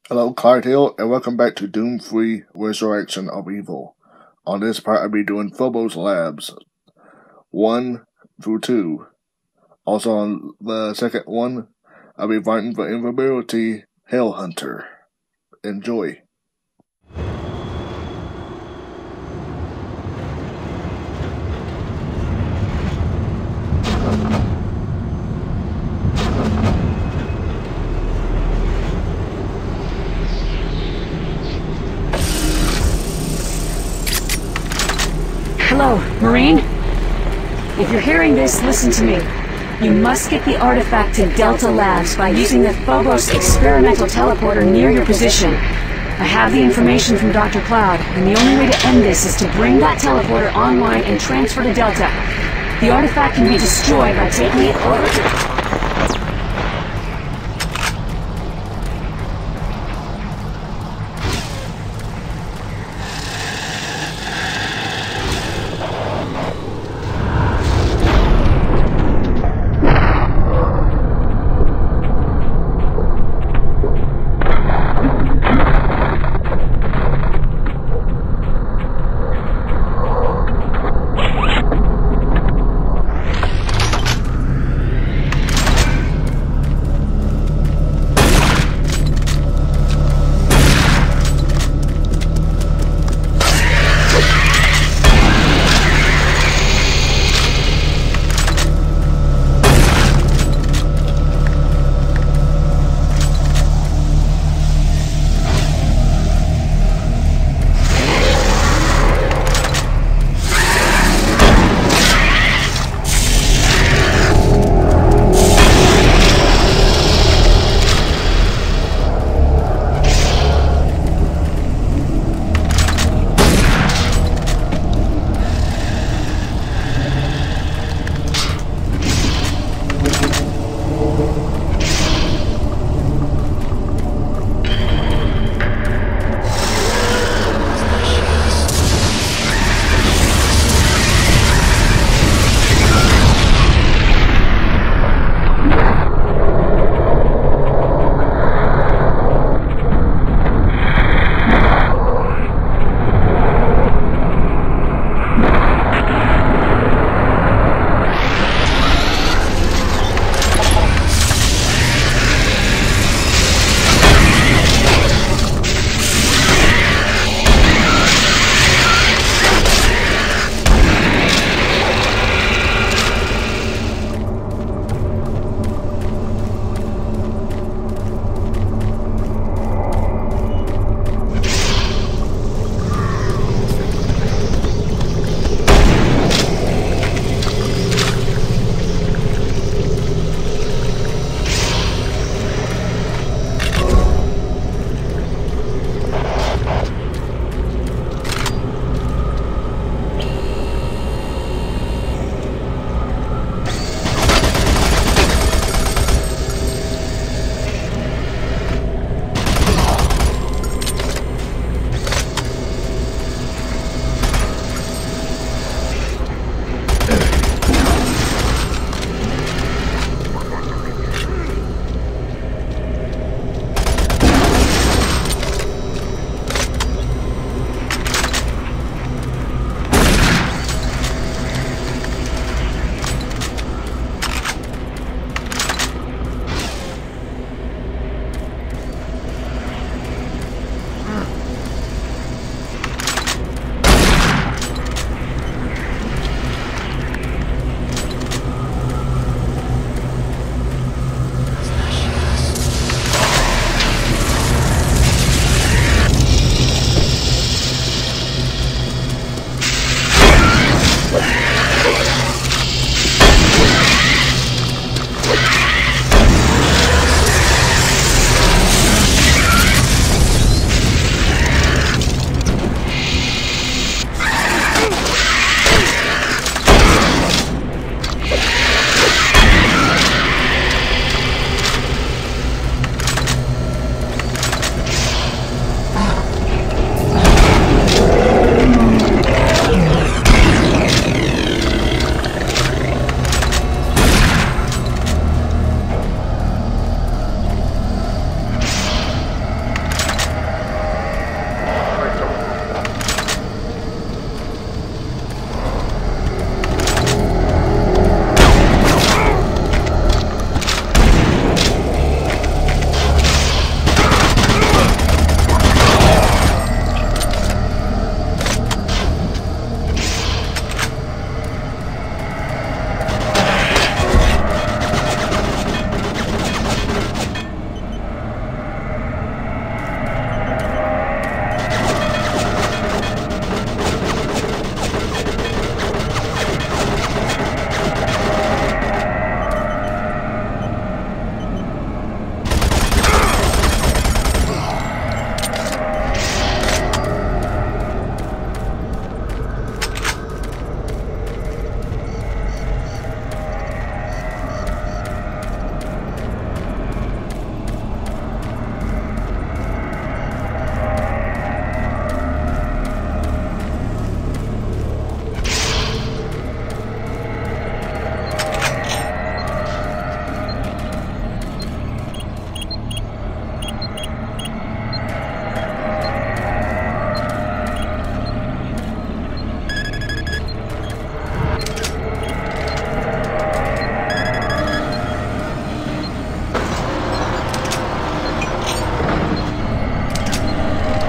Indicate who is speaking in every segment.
Speaker 1: Hello, Clyde Hill, and welcome back to Doom-Free Resurrection of Evil. On this part, I'll be doing Phobos Labs 1 through 2. Also on the second one, I'll be fighting for Invulnerability Hell Hunter. Enjoy.
Speaker 2: Hello, Marine? If you're hearing this, listen to me. You must get the artifact to Delta Labs by using the Phobos experimental teleporter near your position. I have the information from Dr. Cloud, and the only way to end this is to bring that teleporter online and transfer to Delta. The artifact can be destroyed by taking it over to...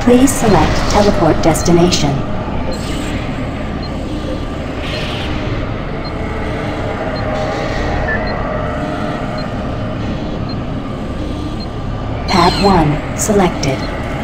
Speaker 3: Please select teleport destination. Pad 1 selected.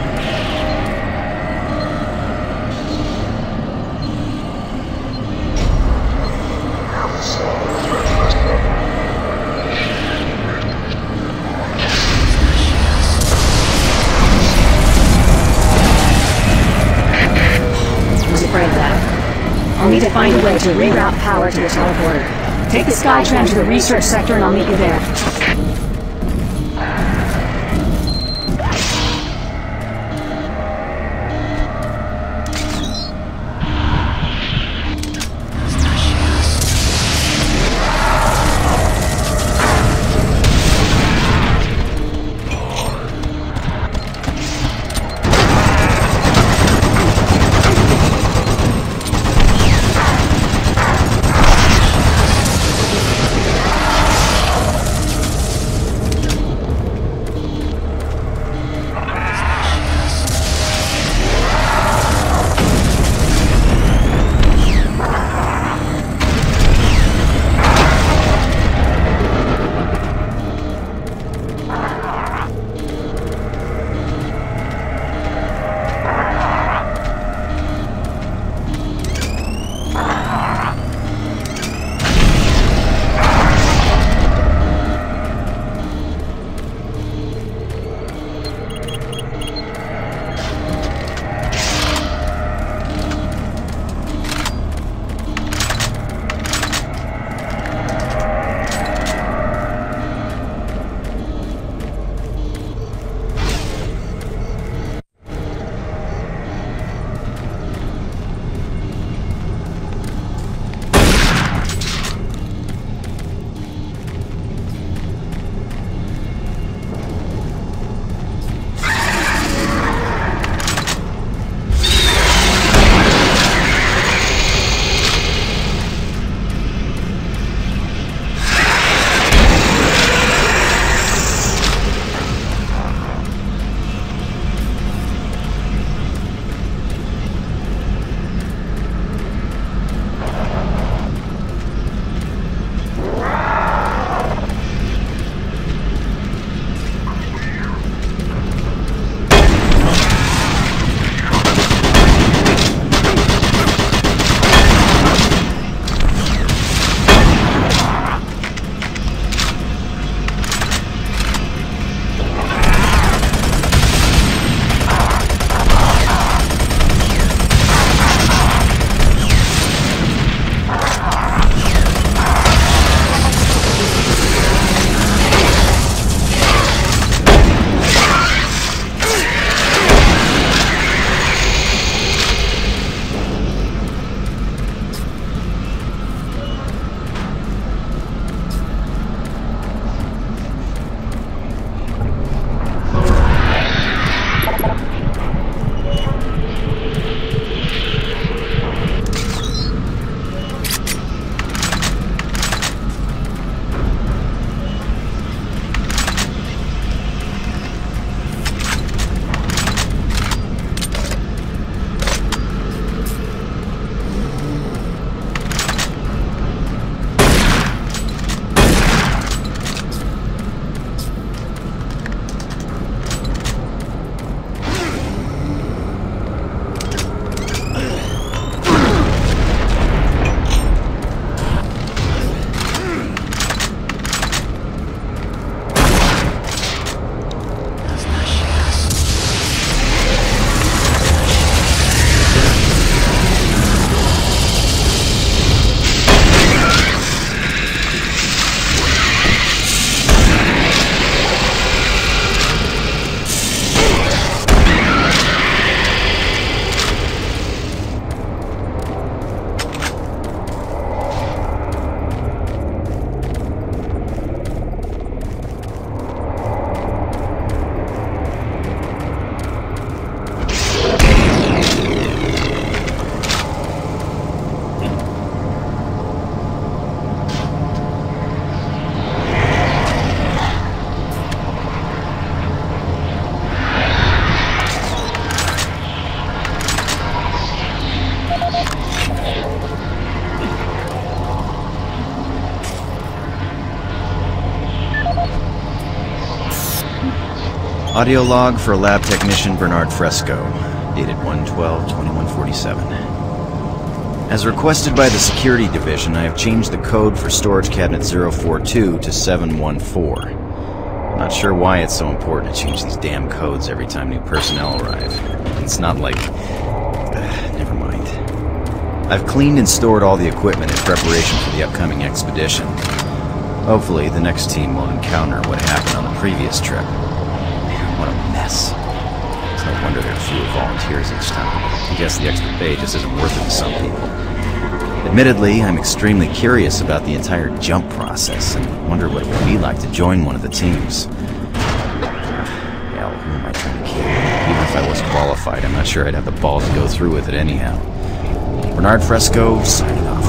Speaker 2: I'll need to find a way to reroute power to the teleporter. Take the Skytram to the research sector and I'll meet you there.
Speaker 4: Audio log for lab technician Bernard Fresco, dated 1/12/2147. As requested by the security division, I have changed the code for storage cabinet 042 to 714. I'm not sure why it's so important to change these damn codes every time new personnel arrive. It's not like... never mind. I've cleaned and stored all the equipment in preparation for the upcoming expedition. Hopefully, the next team won't encounter what happened on the previous trip. Man, what a mess. It's no wonder there are fewer volunteers each time. I guess the extra pay just isn't worth it to some people. Admittedly, I'm extremely curious about the entire jump process and wonder what it would be like to join one of the teams. Hell, who am I trying to kid? Even if I was qualified, I'm not sure I'd have the balls to go through with it anyhow. Bernard Fresco, signing off.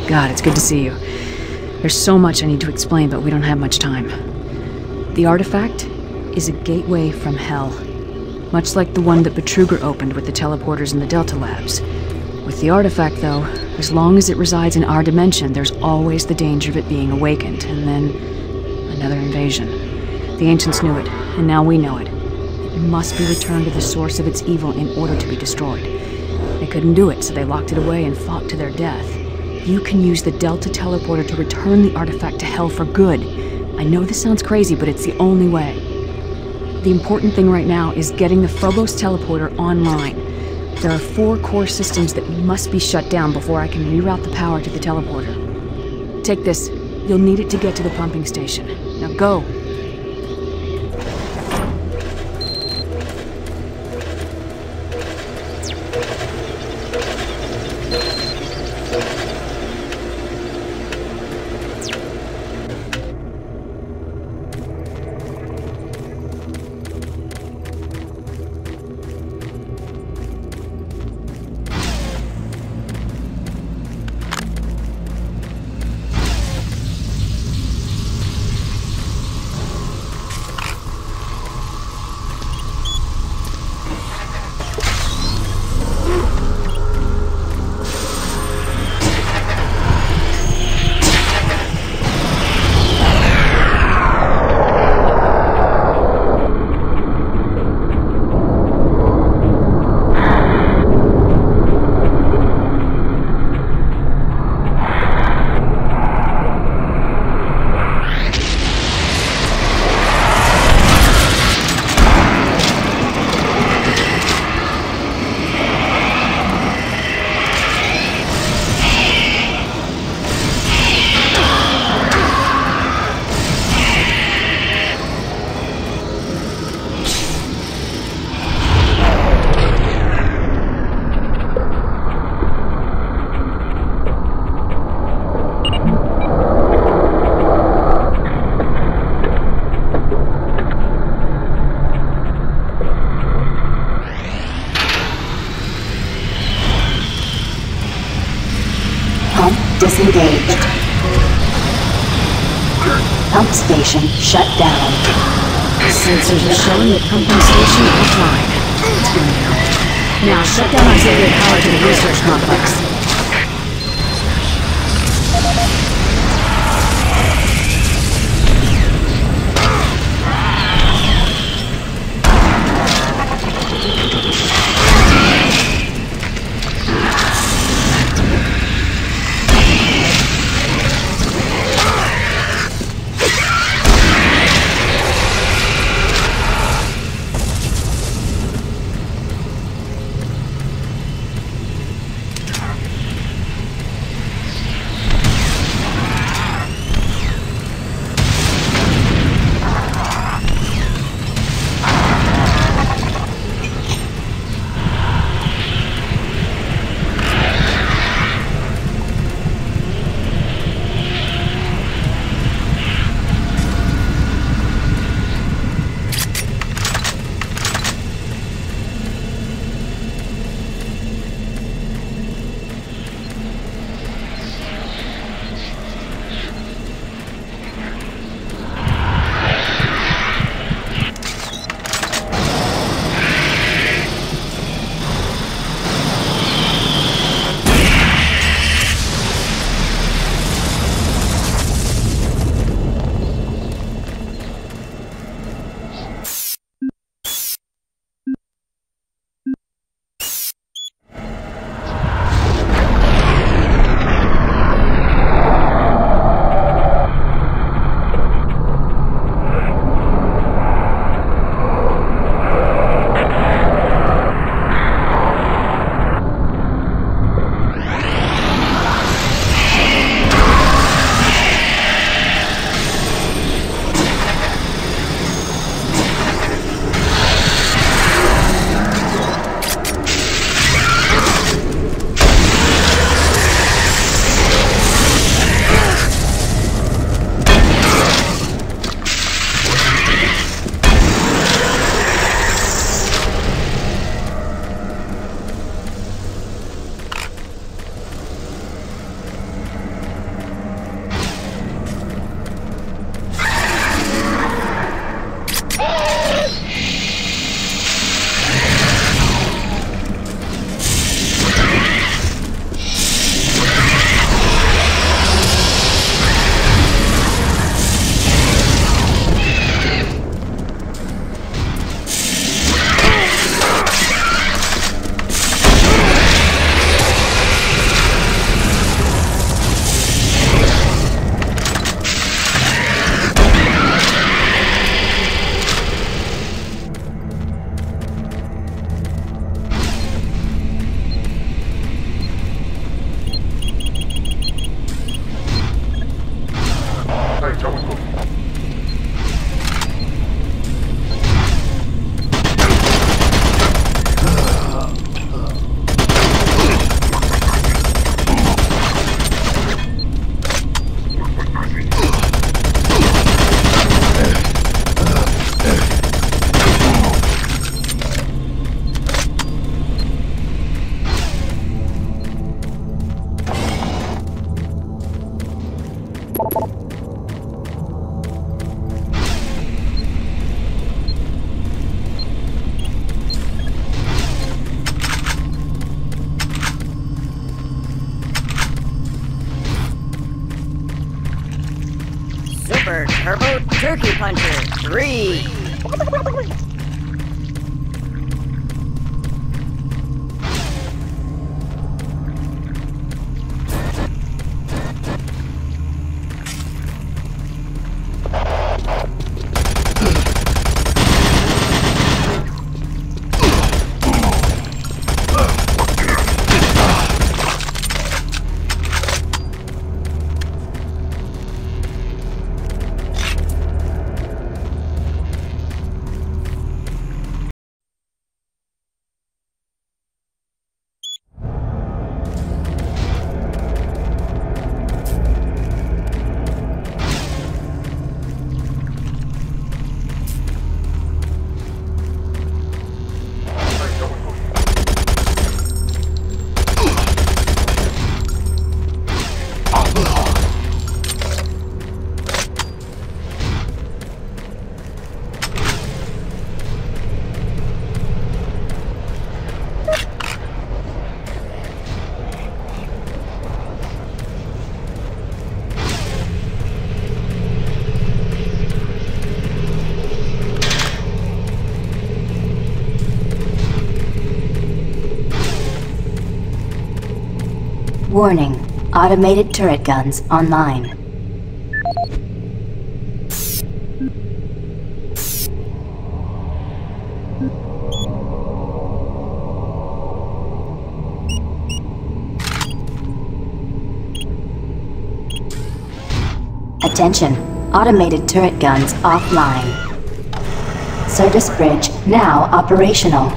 Speaker 2: God, it's good to see you. There's so much I need to explain, but we don't have much time. The artifact is a gateway from hell. Much like the one that Betruger opened with the teleporters in the Delta Labs. With the artifact, though, as long as it resides in our dimension, there's always the danger of it being awakened, and then another invasion. The ancients knew it, and now we know it. It must be returned to the source of its evil in order to be destroyed. They couldn't do it, so they locked it away and fought to their death. You can use the Delta teleporter to return the artifact to hell for good. I know this sounds crazy, but it's the only way. The important thing right now is getting the Phobos teleporter online. There are 4 core systems that must be shut down before I can reroute the power to the teleporter. Take this. You'll need it to get to the pumping station. Now go.
Speaker 3: Disengaged. Pump station shut down.
Speaker 2: Sensors are showing the pumping station offline. Now shut down auxiliary power to the research complex.
Speaker 5: Turbo Turkey Puncher 3.
Speaker 3: Warning. Automated turret guns online. Attention. Automated turret guns offline. Service bridge now operational.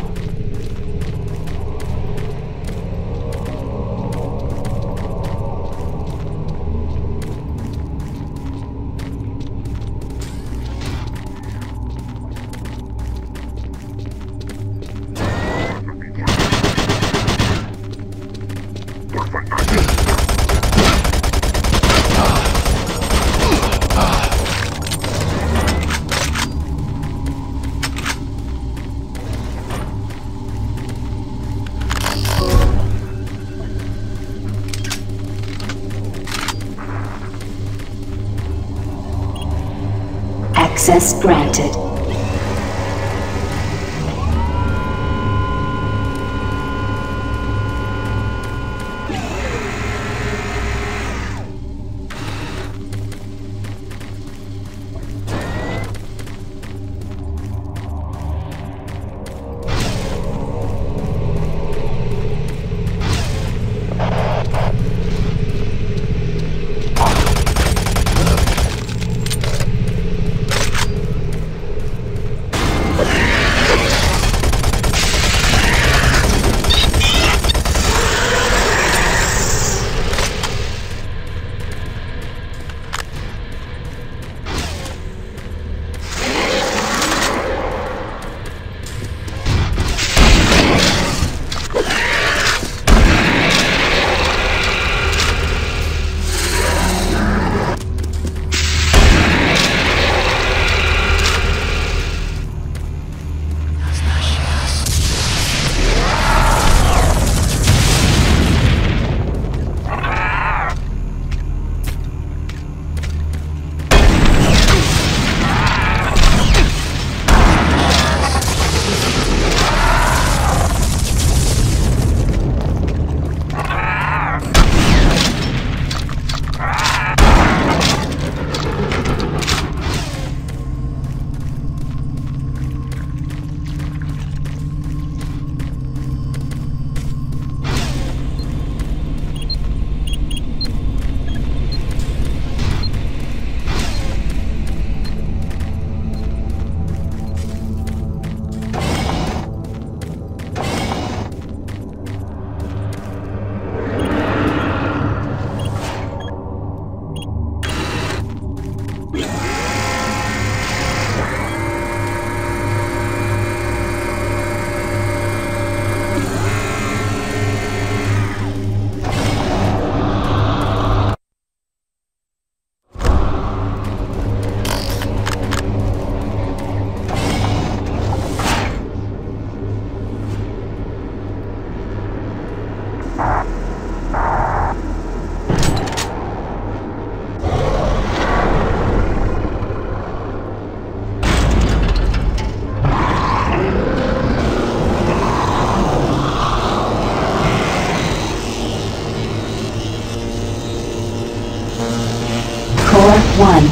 Speaker 3: Access granted. 1.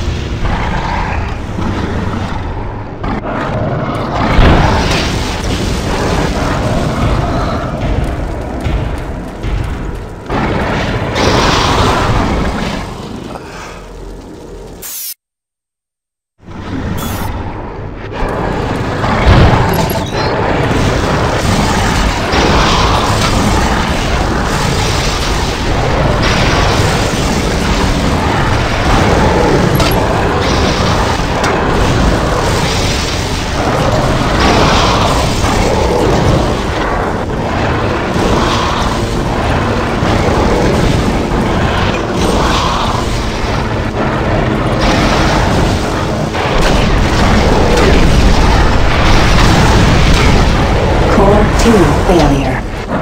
Speaker 3: Failure.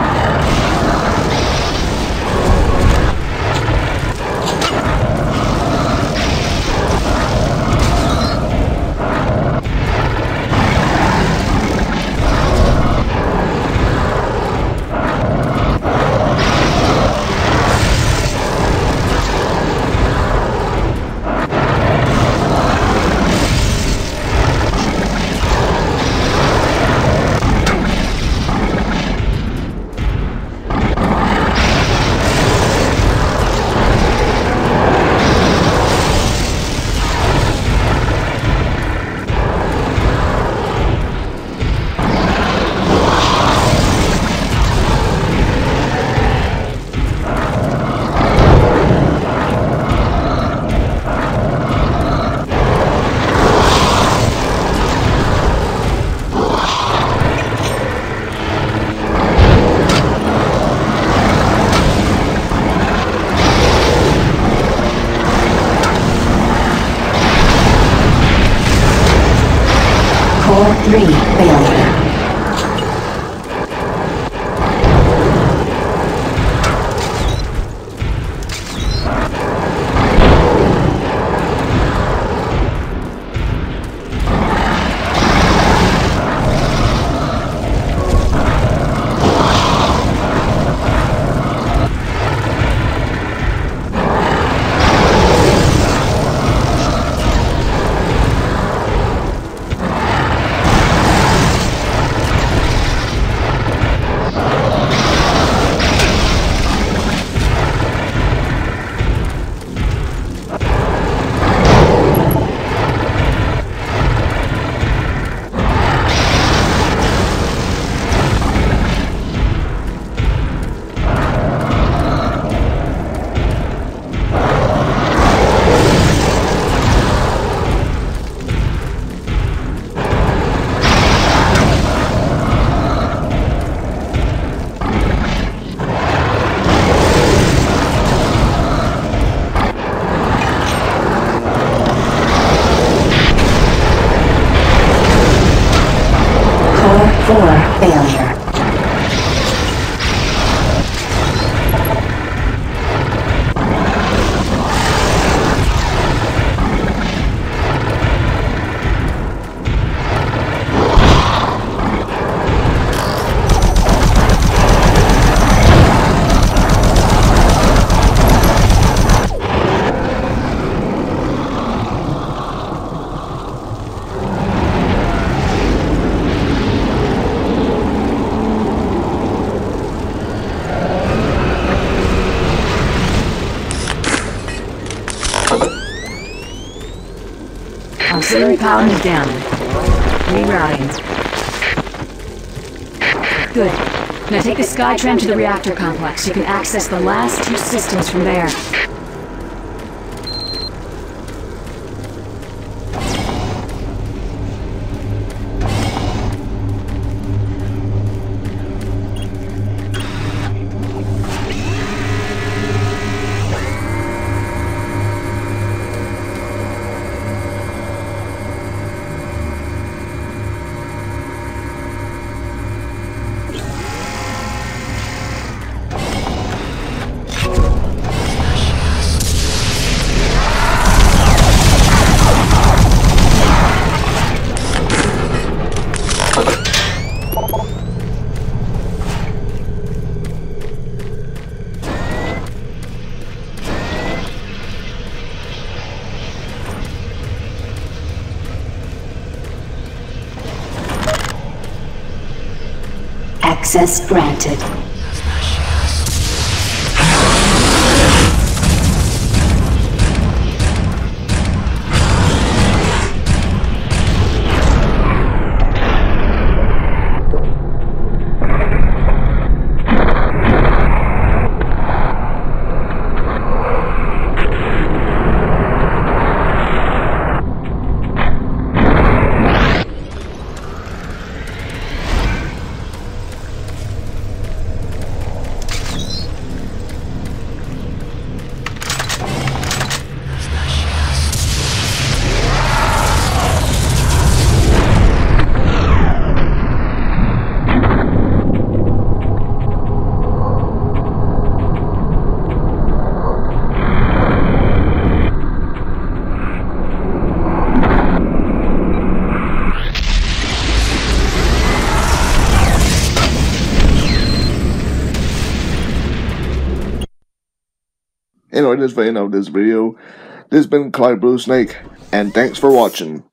Speaker 3: Core 3 failure. Failure.
Speaker 2: Auxiliary power is down. Rerouting. Good. Now take the Skytram to the reactor complex. You can access the last 2 systems from there.
Speaker 3: Access granted.
Speaker 1: Anyway, that's the end of this video. This has been Clyde Blue Snake, and thanks for watching.